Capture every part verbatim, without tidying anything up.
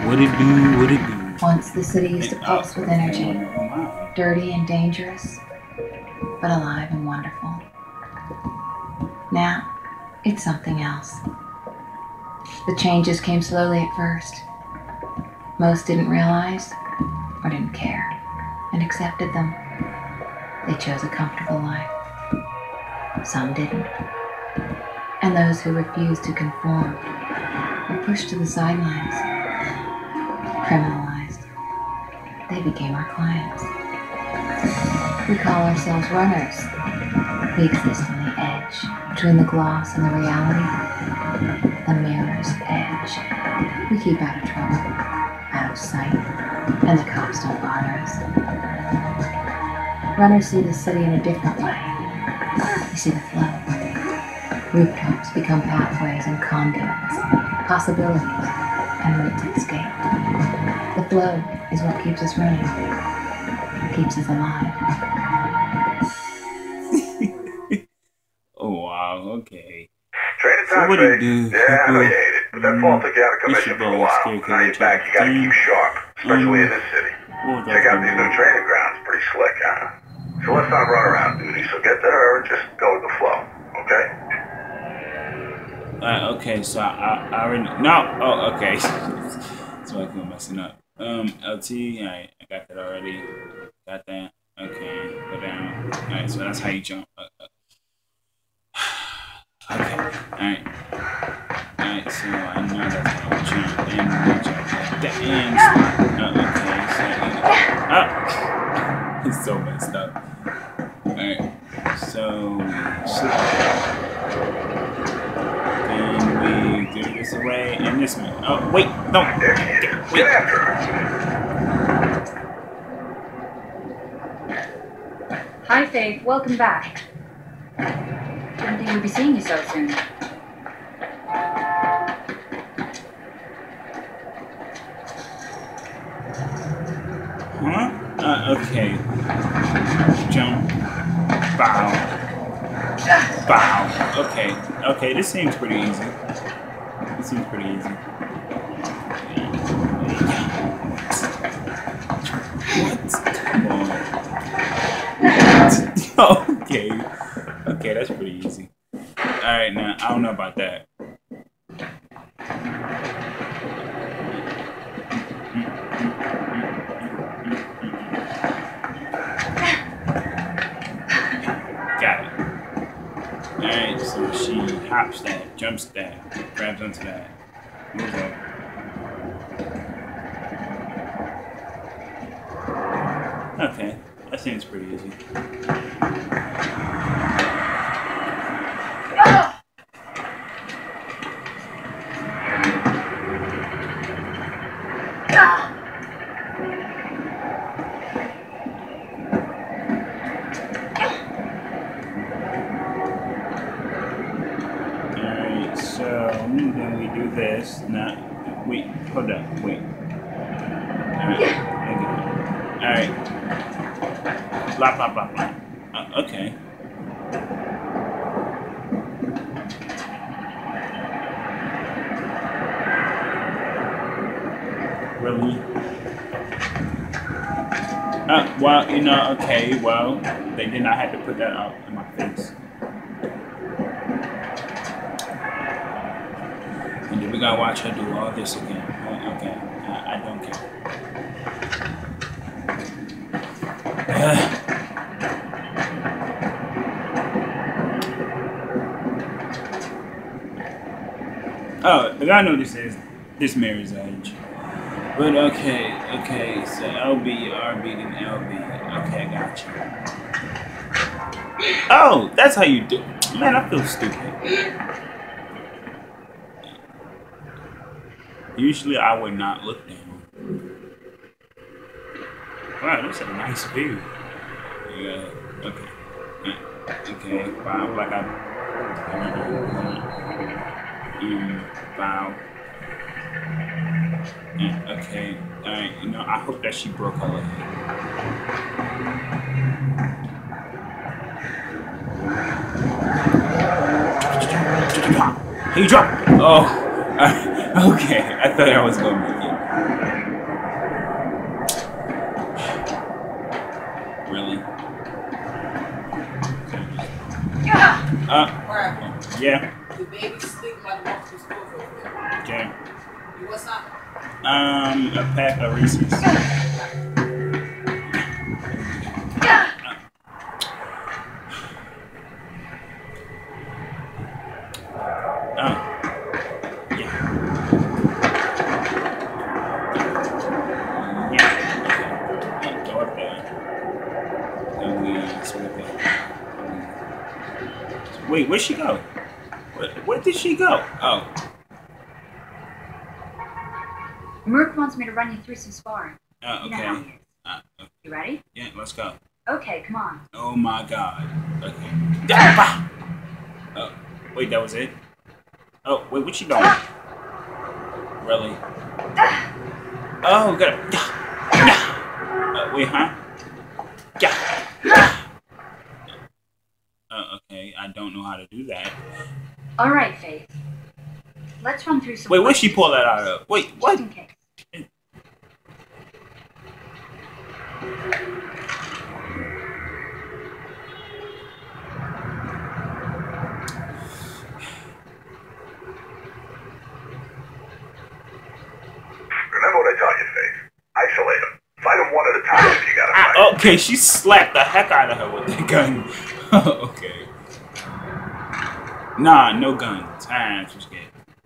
What it do, what it do. Once the city used to pulse with energy, dirty and dangerous, but alive and wonderful. Now, it's something else. The changes came slowly at first. Most didn't realize or didn't care and accepted them. They chose a comfortable life. Some didn't. And those who refused to conform were pushed to the sidelines, criminalized. They became our clients. We call ourselves runners. We exist on the edge, between the gloss and the reality, the mirror's edge. We keep out of trouble, out of sight, and the cops don't bother us. Runners see the city in a different way. They see the flow. Rooftops become pathways and conduits, possibilities, and routes to escape. The flow is what keeps us running, keeps us alive. Oh wow, okay. Trade So what do you do? Yeah, I know you hate it, but that fall took you out of commission for a while. Now you're back, you gotta keep sharp, especially in this city. Check out these new training grounds, pretty slick, huh? So let's not run around duty, so get to her and just go with the flow, okay? Uh, okay, so I, I, I already no. Oh, okay. So I feel messing up. Um, L T. Alright, I got that already. Got that. Okay, go down. Alright, so that's how you jump. Uh, uh. Okay. Alright. Alright, so I know that's how you jump. And we jump at the end. Uh, okay, so ah, it's so messed up. Alright, so slip. We do this away and this one. Oh, wait, no. Wait. Hi, Faith. Welcome back. Didn't think we'd be seeing you so soon. Huh? Uh, okay. Jump. Bow. Bow. Okay. Okay, this seems pretty easy. This seems pretty easy. What? Come on. Okay. Okay, that's pretty easy. Alright, now, I don't know about that. Got it. Alright, so she hops that, jumps that, grabs onto that, moves up. Okay, that seems pretty easy. Then we do this. Not wait. Hold up. Wait. All right. All right. Blah blah blah blah. Uh, okay. Really? Uh, well, you know. Okay. Well, they did not have to put that out in my face. And then we gotta watch her do all this again. Oh, okay, I, I don't care. Uh. Oh, but I know this is this Mirror's Edge. But okay, okay, so L B, R B, then L B. Okay, I got you. Oh, that's how you do. Man, I feel stupid. Usually I would not look down. Wow, that's a nice view. Yeah, okay. Okay, wow, like I... Um, wow. Yeah, okay, alright, you know, I hope that she broke her leg. Hey, drop! Oh, uh, okay, I thought I was gonna make it. Um, a pack of Reese's. Wait, where'd she go? Where, where did she go? Oh. Merc wants me to run you through some sparring. Uh, okay. You know how he is. Uh, okay. You ready? Yeah, let's go. Okay, come on. Oh my god. Okay. Oh, wait, that was it? Oh, wait, what you doing? Really? Oh, got it. Uh, wait, huh? Yeah. Uh, okay, I don't know how to do that. All right, Faith. Let's run through some. Wait, where'd she pull that out of? Wait, what? Just in case. Remember what I taught you, Faith. Isolate them. Fight them one at a time if you gotta fight. Ah, okay, she slapped the heck out of her with that gun. Okay. Nah, no guns. I'm too scared.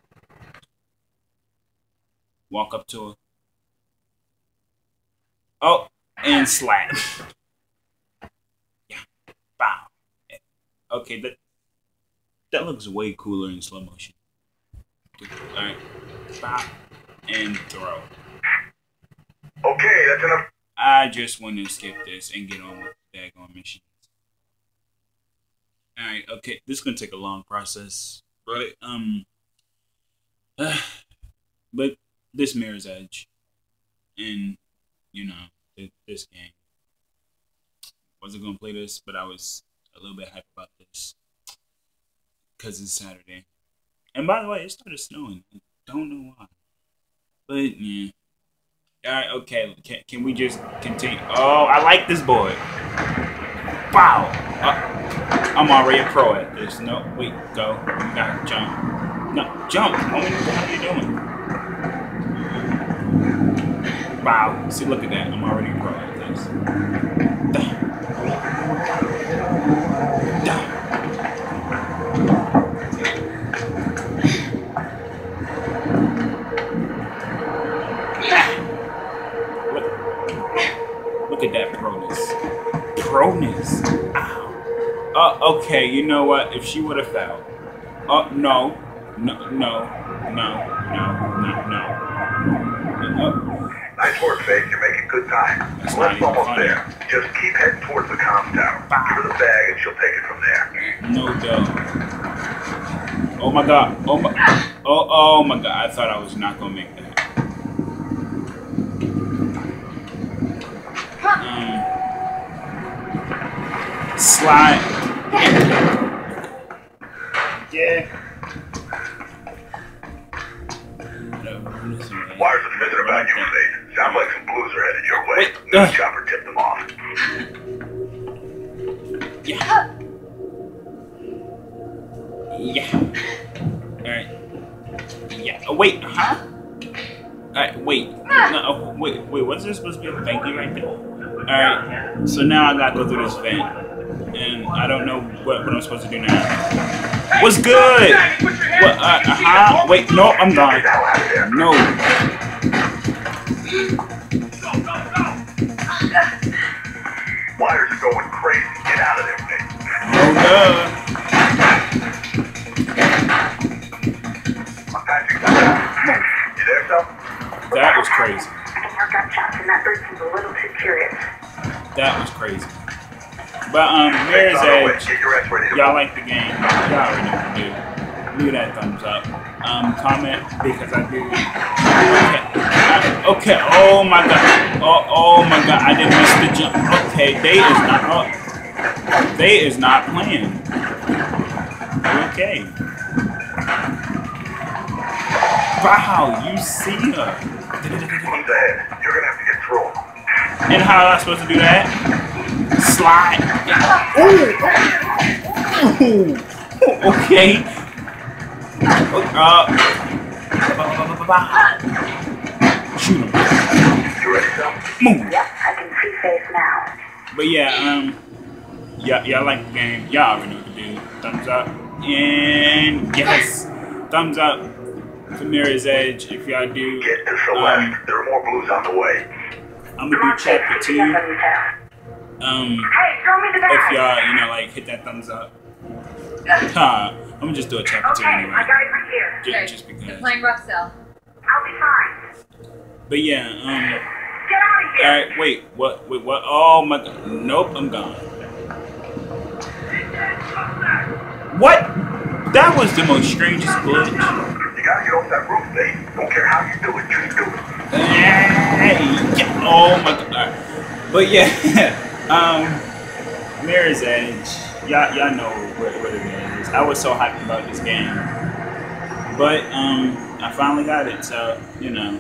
Walk up to her. Oh, and slap. Yeah. Bow. Okay, that that looks way cooler in slow motion. Alright. Bow. And throw. Okay, that's enough. I just want to skip this and get on with the daggone mission. Alright, okay, this is gonna take a long process, right? Um, uh, but this Mirror's Edge, and you know, th this game. Wasn't gonna play this, but I was a little bit hyped about this because it's Saturday. And by the way, it started snowing. I don't know why, but yeah. Alright, okay, can, can we just continue? Oh, I like this boy. Wow. Uh, I'm already a pro at this. No, wait, go. You gotta jump. No, jump. What are you doing? Wow. See, look at that. I'm already a pro at this. Look, look at that proness. Proness. Ow. Uh, okay, you know what? If she would have fell. Oh, uh, no. No, no, no, no, no, no. Uh, nice work, Faith. You're making good time. That's Well, it's almost funny. there. Just keep heading towards the comm tower. Bah. Give her the bag and she'll take it from there. No doubt. Oh my god. Oh my. Oh, oh my god. I thought I was not gonna make that. Um, slide. Yeah. Wires are fizzing about you, Faith. Sounds like some blues are headed your way. Wait, New uh. chopper tipped them off. Yeah. Yeah. Alright. Yeah. Oh, wait, huh? Alright, wait. No, oh, wait, wait, what's there supposed to be a thank you right there? Alright, so now I gotta go through this vent. And I don't know what, what I'm supposed to do now. What's good? What, uh, huh? Wait, no, I'm gone. No. Wires are going crazy. Get out of there, Faith. No, duh. I'm patching that. You there, Sal? That was crazy. I can hear gunshots and that person's a little too curious. That was crazy. But, um, Mirror's Edge, y'all like the game, y'all already know what to do. Leave that thumbs up. Um, comment, because I do. Okay, uh, okay, oh my god. Oh, oh my god, I didn't miss the jump. Okay, they is not, oh, they is not playing. Okay. Wow, you see her. One's ahead. You're gonna have to get through them. And how am I supposed to do that? Slide. Ooh. Ooh. Okay. Uh. Shoot him. You ready, Sam? Move. Yep, I can see face now. But yeah, um, y'all y'all like the game. Y'all already know what to do. Thumbs up. And yes, thumbs up for Mirror's Edge if y'all do. Get to Celeste. Um, there are more blues on the way. I'm gonna do chapter two. Um, Hey, throw me the bag. if y'all, you know, like hit that thumbs up. Huh, I'm gonna just do a chapter two Okay, anyway. I got it right here. Just, Okay. just You're because. playing rough cell. I'll be fine. But yeah, um, Get out of here. alright, wait, what, wait, what? Oh my god, nope, I'm gone. What? That was the most strangest glitch. You gotta get off that roof, Dave. Don't care how you do it, just do it. Hey, yeah, oh my god. Alright. But yeah, um, Mirror's Edge, y'all, y'all know what, what it is. I was so hyped about this game, but um, I finally got it, so you know.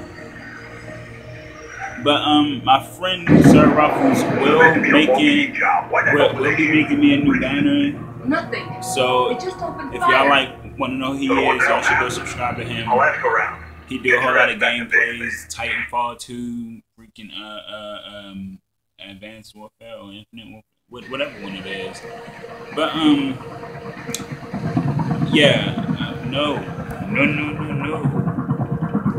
But um, my friend Sir Ruffles will making will, will be making me a new banner. Nothing. So It just opened if fire. y'all like want to know who he is, y'all should go subscribe to him. I'll ask around. He do a whole lot of gameplays, Titanfall two, freaking uh uh um Advanced Warfare or Infinite Warfare, whatever one it is. But um yeah, uh, no, no, no, no, no.